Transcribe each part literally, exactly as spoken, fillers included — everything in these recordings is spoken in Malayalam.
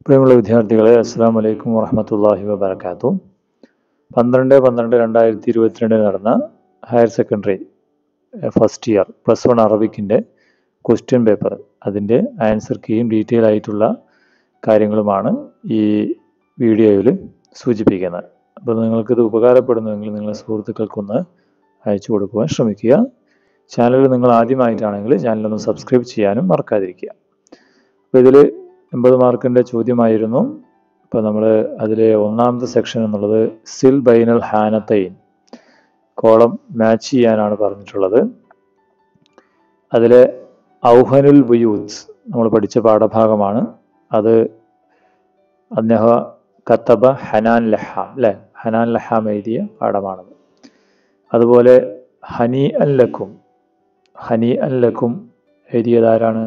പ്രിയമുള്ള വിദ്യാർത്ഥികളെ, അസ്സലാമു അലൈക്കും വറഹ്മത്തുള്ളാഹി വബറകാതുഹു. പന്ത്രണ്ട് പന്ത്രണ്ട് രണ്ടായിരത്തി ഇരുപത്തിരണ്ടിൽ നടന്ന higher secondary first year plus one അറബിക്കിൻ്റെ ക്വസ്റ്റ്യൻ പേപ്പർ, അതിൻ്റെ ആൻസർ കീയും ഡീറ്റെയിൽ ആയിട്ടുള്ള കാര്യങ്ങളുമാണ് ഈ വീഡിയോയിൽ സൂചിപ്പിക്കുന്നത്. അപ്പോൾ നിങ്ങൾക്കിത് ഉപകാരപ്പെടുന്നുവെങ്കിൽ നിങ്ങളുടെ സുഹൃത്തുക്കൾക്കൊന്ന് അയച്ചു കൊടുക്കുവാൻ ശ്രമിക്കുക. ചാനൽ നിങ്ങൾ ആദ്യമായിട്ടാണെങ്കിൽ ചാനലൊന്ന് സബ്സ്ക്രൈബ് ചെയ്യാനും മറക്കാതിരിക്കുക. അപ്പോൾ ഇതിൽ എൺപത് മാർക്കിൻ്റെ ചോദ്യമായിരുന്നു. ഇപ്പോൾ നമ്മൾ അതിലെ ഒന്നാമത്തെ സെക്ഷൻ എന്നുള്ളത് സിൽ ബൈനൽ ഹാനത്തൈൻ, കോളം മാച്ച് ചെയ്യാനാണ് പറഞ്ഞിട്ടുള്ളത്. അതിലെ ഔഹനുൽ ബുയൂത്ത് നമ്മൾ പഠിച്ച പാഠഭാഗമാണ്. അത് അദ്ദേഹം കത്തബ ഹനാൻ ലഹാം അല്ലേ, ഹനാൻ ലഹാം എഴുതിയ പാഠമാണത്. അതുപോലെ ഹനി അൻ ലക്കും, ഹനി അൻ ലക്കും എഴുതിയതാരാണ്?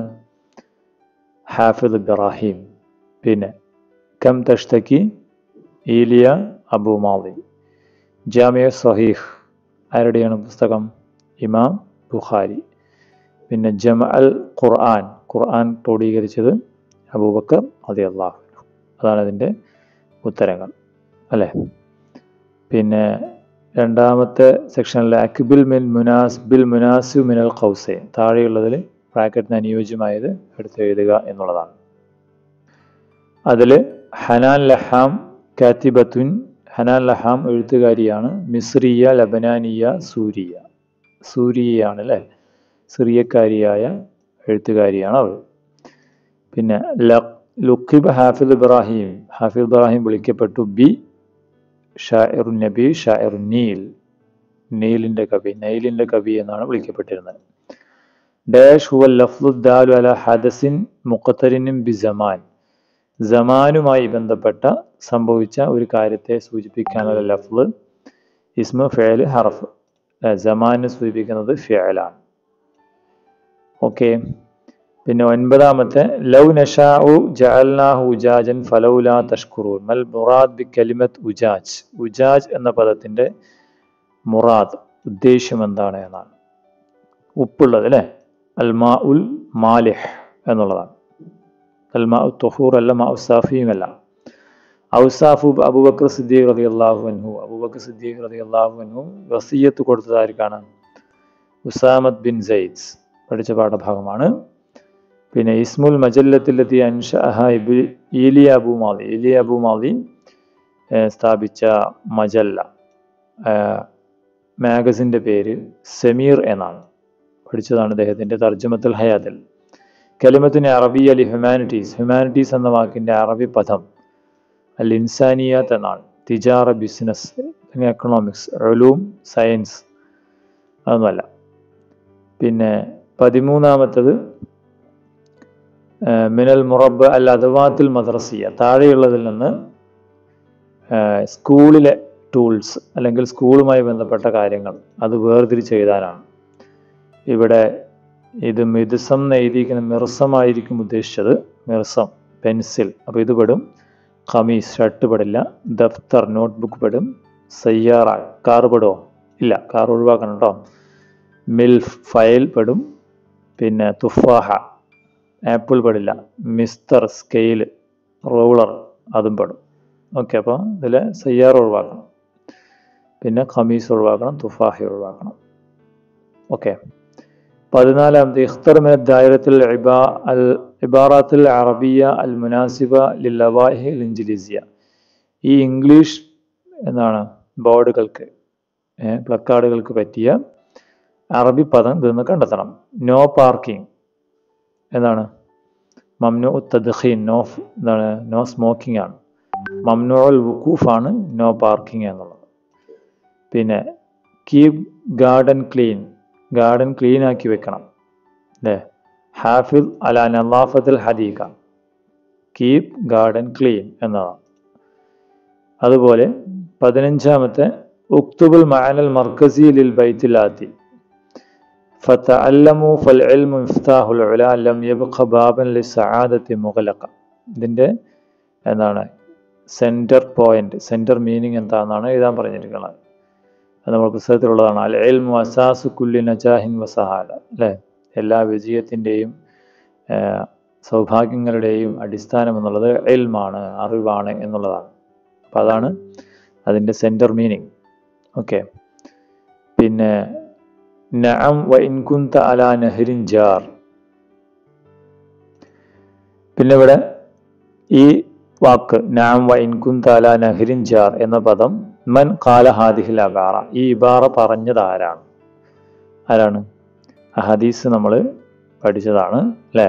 Hafez Ibrahim. പിന്നെ കം തഷ്തക്കി ഈലിയ അബു മാളി. ജാമിയ സഹീഹ് ആരുടെയാണ് പുസ്തകം? ഇമാം ബുഖാരി. പിന്നെ ജമ അൽ ഖുർആൻ, ഖുർആൻ ക്രോഡീകരിച്ചത് അബൂബക്കർ റളിയല്ലാഹു അൻഹു. അതാണ് ഇതിൻ്റെ ഉത്തരങ്ങൾ അല്ലേ. പിന്നെ രണ്ടാമത്തെ സെക്ഷനിൽ അക്ബിൽ മിൻ മുനാസ് ബിൽ മുനാസിബ് മിനൽ ഖൗസൈൻ, താഴെയുള്ളതിൽ ബ്രാക്കറ്റിന് അനുയോജ്യമായത് എടുത്ത് എഴുതുക എന്നുള്ളതാണ്. അതിൽ ഹനാൻ ലഹാം കാത്തിബത്തുൻ, ഹനാൻ ലഹാം എഴുത്തുകാരിയാണ്. മിസ്രിയ ലബനാനിയ സൂരിയ, സൂരിയയാണ് അല്ലേ, സിറിയക്കാരിയായ എഴുത്തുകാരിയാണ് അവൾ. പിന്നെ ലുഖിബ് ഹാഫിദ് ഇബ്രാഹിം, ഹാഫിദ് ഇബ്രാഹിം വിളിക്കപ്പെട്ടു ബി ഷാഇറുൻ നബി ഷാഇറുൻ നീൽ, നീലിൻ്റെ കവി, നൈലിൻ്റെ കവി എന്നാണ് വിളിക്കപ്പെട്ടിരുന്നത്. ഡാഷ് ഹുവൽ ലഫ്ദു ദാലു അല ഹദസിൻ മുഖത്തരിനും ബി സമാൻ, സമാനുമായി ബന്ധപ്പെട്ട സംഭവിച്ച ഒരു കാര്യത്തെ സൂചിപ്പിക്കാനുള്ള ലഫ്ദ് ഇസ്മു ഫിഅൽ ഹർഫ്, സമാനെ സൂചിപ്പിക്കുന്നത് ഫിഅലാണ്. ഓക്കെ. പിന്നെ ഒൻപതാമത്തെ ലൗ നശാഉ ജഅൽനാഹു ഉജാജൻ ഫലൗലാ തഷ്കുറൂൻ മൽ മുറാദ് ബി കലിമത്ത് ഉജാജ്, ഉജാജ് എന്ന പദത്തിൻ്റെ മുറാദ്, ഉദ്ദേശ്യം എന്താണ് എന്നാണ്. ഉപ്പുള്ളത് അല്ലേ, അൽമാ ഉൽ മാലിഹ് എന്നുള്ളതാണ്. അൽമാ ഉ തുഹൂർ അല്ല, മാ ഉസാഫിയുമല്ല. ഔസാഫു അബൂബക്കർ സിദ്ദീഖ് റളിയല്ലാഹു അൻഹു, അബൂബക്കർ സിദ്ദീഖ് റളിയല്ലാഹു അൻഹു വസിയ്യത്ത് കൊടുത്തതായിരിക്കാണ് ഉസാമത്ത് ബിൻ സൈദ്, പഠിച്ച പാഠഭാഗമാണ്. പിന്നെ ഇസ്മുൽ മജല്ലത്തിലെത്തി അൻഷഅഹ Elia Abu Madi, Elia Abu Madi സ്ഥാപിച്ച മജല്ല മാഗസിൻ്റെ പേര് സമീർ എന്നാണ്. പഠിച്ചതാണ് അദ്ദേഹത്തിൻ്റെ തർജ്ജമത്തുൽ ഹയാത്തിൽ. കലിമത്തിന് അറബി അലി ഹ്യൂമാനിറ്റീസ്, ഹ്യൂമാനിറ്റീസ് എന്ന വാക്കിൻ്റെ അറബി പദം അൽ ഇൻസാനിയാത്ത് എന്നാണ്. തിജാറ ബിസിനസ്, എക്കണോമിക്സ്, ഉലൂം സയൻസ് അതൊന്നുമല്ല. പിന്നെ പതിമൂന്നാമത്തത് മിനൽ മുറബ് അൽ അദവാത്തിൽ മദ്രസിയ, താഴെയുള്ളതിൽ നിന്ന് സ്കൂളിലെ ടൂൾസ് അല്ലെങ്കിൽ സ്കൂളുമായി ബന്ധപ്പെട്ട കാര്യങ്ങൾ അത് വേർതിരിച്ച് എഴുതാനാണ്. ഇവിടെ ഇത് മിർസം എഴുതിയിരിക്കുന്ന മിർസമായിരിക്കും ഉദ്ദേശിച്ചത്, മിർസം പെൻസിൽ, അപ്പോൾ ഇത് പെടും. ഖമീസ് ഷർട്ട് പെടില്ല. ദഫ്തർ നോട്ട്ബുക്ക് പെടും. സയ്യാറ കാർ പെടുമോ? ഇല്ല, കാർ ഒഴിവാക്കണം കേട്ടോ. മിൽഫ് ഫയൽ പെടും. പിന്നെ തുഫാഹ ആപ്പിൾ പെടില്ല. മിസ്തർ സ്കെയിൽ റോളർ അതും പെടും. ഓക്കെ, അപ്പോൾ ഇതിൽ സയ്യാറ ഒഴിവാക്കണം. പിന്നെ ഖമീസ് ഒഴിവാക്കണം, തുഫാഹ ഒഴിവാക്കണം. ഓക്കെ. പതിനാലാമത് ഇഖ്തർ മിന ദായിറത്തുൽ ഇബാ അൽ ഇബാറാത്തുൽ അറബിയ അൽ മുനാസിബ ലിൽ ലവായിഹി അൽ ഇൻജിലിസിയ, ഈ ഇംഗ്ലീഷ് എന്നാണ് ബോർഡുകൾക്ക് പ്ലക്കാർഡുകൾക്ക് പറ്റിയ അറബി പദം ഇതെന്ന് കണ്ടെത്തണം. നോ പാർക്കിംഗ് എന്താണ്? മംനു തദ്ഖീൻ, നോ എന്താണ്? നോ സ്മോക്കിംഗ് ആണ്. മംനു അൽ വുഖൂഫാണ് നോ പാർക്കിംഗ് എന്നുള്ളത്. പിന്നെ keep garden clean, garden clean ആക്കി വെക്കണം അല്ലേ. ഹാഫിദ് അല നളാഫത്തുൽ ഹദീഖ, കീപ് ഗാർഡൻ ക്ലീൻ എന്നതാണ്. അതുപോലെ പതിനഞ്ചാമത്തെ ഉക്തുബുൽ മഅനൽ മർക്കസി ലിൽ ബൈത്തിൽ ആതി ഫതഅല്ലമു ഫൽ ഇൽമു മിഫ്താഹുൽ ഉലാ ലം യബ്ഖ ബാബൻ ലിസആദത്തി മുഗ്ലഖ, ഇതിൻ്റെ എന്താണ് സെൻറ്റർ പോയിന്റ്, സെൻറ്റർ മീനിങ് എന്താണെന്നാണ് എഴുതാൻ പറഞ്ഞിരിക്കുന്നത്. അത് നമ്മൾ പുസ്തകത്തിലുള്ളതാണ്. അൽ ഇൽമു അസാസു കുല്ലി നജാഹിൻ വസഹാല അല്ലേ, എല്ലാ വിജയത്തിൻ്റെയും സൗഭാഗ്യങ്ങളുടെയും അടിസ്ഥാനം എന്നുള്ളത് ഇൽമാണ്, അറിവാണ് എന്നുള്ളതാണ്. അപ്പം അതാണ് അതിൻ്റെ സെൻറ്റർ മീനിങ്. ഓക്കെ. പിന്നെ നഅം വ ഇൻ കുന്ത അലാ നഹ്രിൻ ജാർ. പിന്നെ ഇവിടെ ഈ വാക്ക് നഅം വ ഇൻ കുന്ത അലാ നഹ്രിൻ ജാർ എന്ന പദം മൻ ഖാല ഹാദിഹിൽ അബാറ, ഈ ഇബാറ പറഞ്ഞത് ആരാണ്? ആരാണ്? ഹദീസ് നമ്മൾ പഠിച്ചതാണ് അല്ലേ?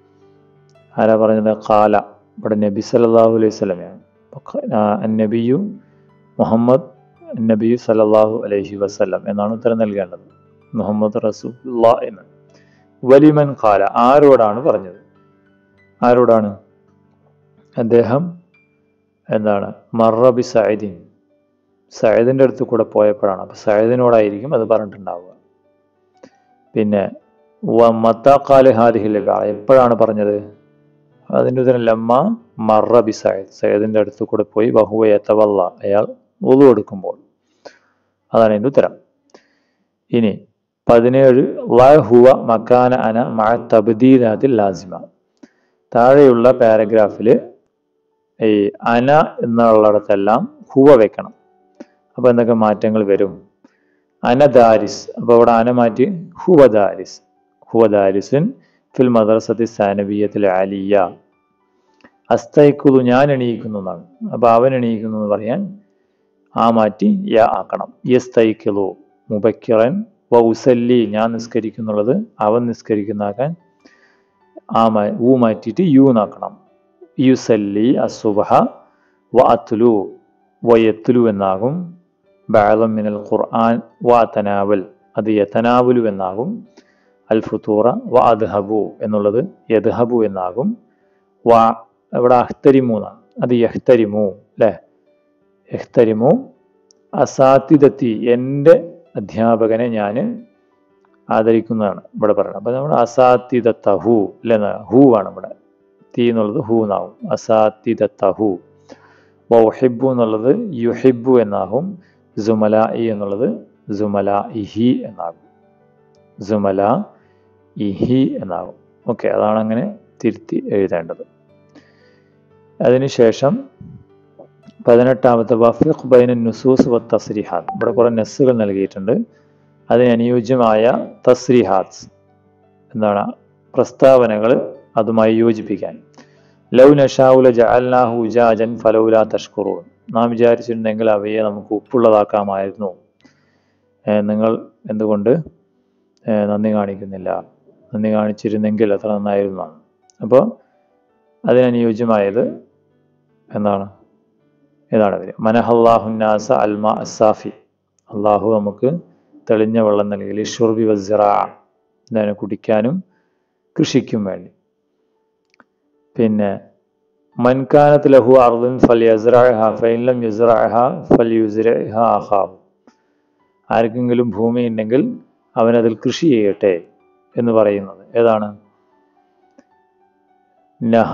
ആരാ പറഞ്ഞത്? ഖാല, ഇവിടെ നബി സല്ലല്ലാഹു അലൈഹി വസല്ലമയാണ്. നബിയു മുഹമ്മദ് നബിയു സല്ലല്ലാഹു അലൈഹി വസല്ലം എന്നാണ് ഉത്തരം നൽകേണ്ടത്. മുഹമ്മദ് റസൂലുള്ളാഹ് എന്ന്. വലിമൻ ഖാല, ആരോടാണ് പറഞ്ഞത്? ആരോടാണ്? അദ്ദേഹം എന്താണ് മർറ ബി സഅദിൻ, സഅദിൻ്റെ അടുത്ത് കൂടെ പോയപ്പോഴാണ്. അപ്പം സഅദിനോടായിരിക്കും അത് പറഞ്ഞിട്ടുണ്ടാവുക. പിന്നെ വ മത്താ ഖാല ഹാദിഹിൽ ഇബാറ, എപ്പോഴാണ് പറഞ്ഞത്? അതിൻ്റെ ഉത്തരം ലമ്മ മർറ ബി സഅദ്, സഅദിൻ്റെ അടുത്ത് കൂടെ പോയി വഹുവ യതവല്ല, അയാൾ വുളു എടുക്കുമ്പോൾ. അതാണ് എൻ്റെ ഉത്തരം. ഇനി പതിനേഴ് വ ഹുവ മക്കാന അന മഅ തബ്ദീലാത്തിൽ ലാസിമ. താഴെയുള്ള പാരഗ്രാഫിൽ ഈ അന എന്നുള്ളിടത്തെല്ലാം ഹുവ വെക്കണം. അപ്പോൾ എന്തൊക്കെ മാറ്റങ്ങൾ വരും? അന ദാരിസ്, അപ്പോൾ ഇവിടെ അന മാറ്റി ഹുവ ദാരിസ്. ഹുവ ദാരിസുൻ ഫിൽ മദ്രസത്തി സാനവിയ്യത്തിൽ ആലിയ. അസ്തൈഖുദു, ഞാൻ എണീക്കുന്നു എന്നാണ്. അപ്പോൾ അവൻ എണീക്കുന്നു എന്ന് പറയാൻ ആ മാറ്റി യ ആക്കണം. യസ്തൈഖുദു മുബക്കിറൻ വ ഉസല്ലി, ഞാൻ നിസ്കരിക്കുന്നുള്ളത് അവൻ നിസ്കരിക്കുന്നാക്കാൻ ആ മാ ഊ മാറ്റിയിട്ട് യു എന്നാക്കണം. യുസല്ലി അസുബഹ വ അത്ലു വ യത്ലു എന്നാകും. ബഅദം മിനൽ ഖുർആൻ വ തനാവൽ, അത് യതനാവലു എന്നാകും. അൽ ഫുതൂറ വ അദ്ഹബു എന്നുള്ളത് യദ്ഹബു എന്നാകും. വ ഇവിടെ അഹ്തരിമു എന്നാണ്, അത് യഹ്തരിമു അല്ലേ? യഹ്തരിമു അസാത്തിദത്തി, എൻ്റെ അധ്യാപകനെ ഞാൻ ആദരിക്കുന്നതാണ് ഇവിടെ പറയുന്നത്. അപ്പം നമ്മുടെ അസാത്തിദത്തഹു അല്ലേ, ഹു ആണ് ഇവിടെ, തീ എന്നുള്ളത് ഹു എന്നാകും. അസാത്തിദത്തഹു. വ ഉഹിബ്ബു എന്നുള്ളത് യുഹിബ്ബു എന്നാകും. സുമല എന്നുള്ളത് സുമല ഇഹി എന്നാകും. സുമല ഇഹി എന്നാകും. ഓക്കെ, അതാണ് അങ്ങനെ തിരുത്തി എഴുതേണ്ടത്. അതിനുശേഷം പതിനെട്ടാമത്തെ വഫിഖ് ബൈന നുസൂസ് വ തസ്രീഹാത്ത്. ഇവിടെ കുറേ നസ്സുകൾ നൽകിയിട്ടുണ്ട്. അതിന് അനുയോജ്യമായ തസ്രീഹാത്ത് എന്താണ്? പ്രസ്താവനകൾ അതുമായി യോജിപ്പിക്കാൻ. ലൗ നശാഉല ജഅൽനാഹു ഉജാജൻ ഫലൗലാ തഷ്കുറൂൻ. നാം വിചാരിച്ചിട്ടുണ്ടെങ്കിൽ അവയെ നമുക്ക് ഉപ്പുള്ളതാക്കാമായിരുന്നു, നിങ്ങൾ എന്തുകൊണ്ട് നന്ദി കാണിക്കുന്നില്ല? നന്ദി കാണിച്ചിരുന്നെങ്കിൽ അത്ര നന്നായിരുന്നാണ്. അപ്പോൾ അതിനനുയോജ്യമായത് എന്താണ്? ഏതാണ് വരിക? മനഹല്ലാഹുന്നാസ അൽമാ അസാഫി, അള്ളാഹു നമുക്ക് തെളിഞ്ഞ വെള്ളം നൽകി. ലിഷുർബി വസ്സിറാ, എന്താണ്? കുടിക്കാനും കൃഷിക്കും വേണ്ടി. പിന്നെ മൻകാനത്ത് ലഹു അർദുൻ ഫൽയസ്റഅഹ ഫഇൻ ലം യസ്റഅഹ ഫൽയുസ്റഅഹ അഖാഹു. ആർക്കെങ്കിലും ഭൂമി ഉണ്ടെങ്കിൽ അവനതിൽ കൃഷി ചെയ്യട്ടെ എന്ന് പറയുന്നത് ഏതാണ്? നഹ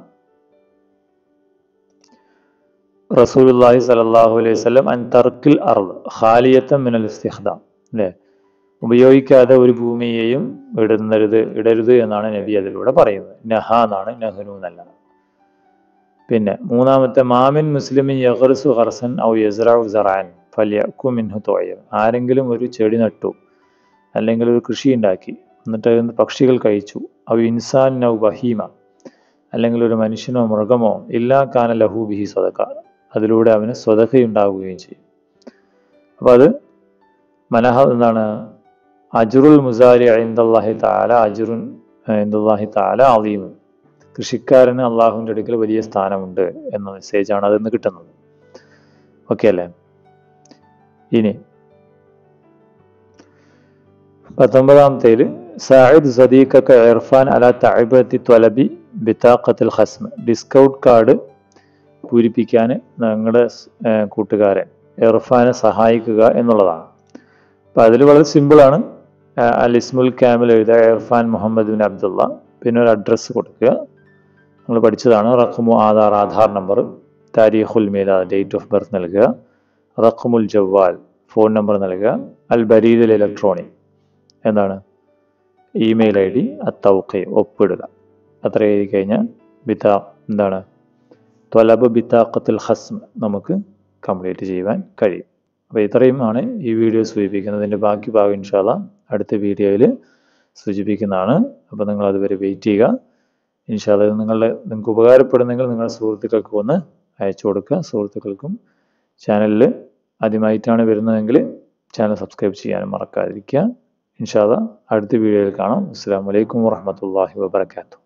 റസൂലുള്ളാഹി സ്വല്ലല്ലാഹു അലൈഹി വസല്ലം അൻ തർക്കിൽ അർദ് ഖാലിയത്തൻ മിനൽ ഇസ്തിഖ്ദാം. അല്ലേ? ഉപയോഗിക്കാതെ ഒരു ഭൂമിയെയും ഇടുന്നരുത് ഇടരുത് എന്നാണ് നബി അതിലൂടെ പറയുന്നത്. നഹ എന്നാണ്, നഹ്നു എന്നല്ല. പിന്നെ മൂന്നാമത്തെ മാമിൻ മുസ്ലിമിൻ യഗ്റിസു ഖർസൻ ഔ യസ്റഉ സറഅൻ ഫൽയഅകു മിൻഹു തുഅയ്ർ. ആരെങ്കിലും ഒരു ചെടി നട്ടു അല്ലെങ്കിൽ ഒരു കൃഷി ഉണ്ടാക്കി എന്നിട്ട് അതിൽ നിന്ന് പക്ഷികൾ കഴിച്ചു. ഔ ഇൻസാൻ ഔ ബഹീമ, അല്ലെങ്കിൽ ഒരു മനുഷ്യനോ മൃഗമോ, ഇല്ലാ കാന ലഹു ബിഹി സദഖ, അതിലൂടെ അവന് സ്വതഖയുണ്ടാവുകയും ചെയ്യും. അപ്പോൾ അത് മനഹ എന്താണ്? അജ്റുൽ മുസാരി ഇൻദല്ലാഹി തആല അജ്റുൻ ഇൻദല്ലാഹി തആല അളീം. കൃഷിക്കാരന് അള്ളാഹുവിൻ്റെ അടുക്കൽ വലിയ സ്ഥാനമുണ്ട് എന്ന മെസ്സേജാണ് അതിൽ നിന്ന് കിട്ടുന്നത്. ഓക്കെ അല്ലേ? ഇനി പത്തൊമ്പതാമത്തേൽ സായിദ് സദീഖക ഇർഫാൻ അല തഅബത്തി ത്വലബി ബിതാഖത്തിൽ ഖസ്മ. ഡിസ്കൗണ്ട് കാർഡ് പൂരിപ്പിക്കാൻ ഞങ്ങളുടെ കൂട്ടുകാരൻ ഇർഫാനെ സഹായിക്കുക എന്നുള്ളതാണ്. അപ്പം അതിൽ വളരെ സിമ്പിളാണ്. അൽ ഇസ്മുൽ കാമിൽ എഴുതുക, ഇർഫാൻ മുഹമ്മദ് ബിൻ അബ്ദുള്ള, പിന്നെ ഒരു അഡ്രസ്സ് കൊടുക്കുക. നമ്മൾ പഠിച്ചതാണ്. റഖ്മു ആധാർ, ആധാർ നമ്പർ, താരീഖുൽ മീലാദ്, ഡേറ്റ് ഓഫ് ബർത്ത് നൽകുക. റഖ്മുൽ ജവാൽ, ഫോൺ നമ്പർ നൽകുക. അൽ ബരീദുൽ ഇലക്ട്രോണിക്, എന്താണ്? Email I D. അത്തൗഖി, ഒപ്പിടുക. അത്ര എഴുതി കഴിഞ്ഞാൽ ബിത്താ എന്താണ് ത്വലബ് ബിത്താഖത്തുൽ ഖസ്ം നമുക്ക് കംപ്ലീറ്റ് ചെയ്യുവാൻ കഴിയും. അപ്പോൾ ഇത്രയും ആണ് ഈ വീഡിയോ സൂചിപ്പിക്കുന്നതിൻ്റെ ബാക്കി ഭാഗം ഇൻഷാ അല്ലാഹ് അടുത്ത വീഡിയോയിൽ സൂചിപ്പിക്കുന്നതാണ്. അപ്പോൾ നിങ്ങൾ അതുവരെ വെയിറ്റ് ചെയ്യുക. ഇൻഷാ അല്ലാഹ് നിങ്ങളുടെ നിങ്ങൾക്ക് ഉപകാരപ്പെടുന്നെങ്കിൽ നിങ്ങളുടെ സുഹൃത്തുക്കൾക്ക് ഒന്ന് അയച്ചു കൊടുക്കുക. സുഹൃത്തുക്കൾക്കും ചാനലിൽ ആദ്യമായിട്ടാണ് വരുന്നതെങ്കിൽ ചാനൽ സബ്സ്ക്രൈബ് ചെയ്യാനും മറക്കാതിരിക്കുക. ഇൻഷാ അല്ലാഹ് അടുത്ത വീഡിയോയിൽ കാണാം. അസ്സലാമു അലൈക്കും വറഹ്മത്തുള്ളാഹി വബറകാതുഹു.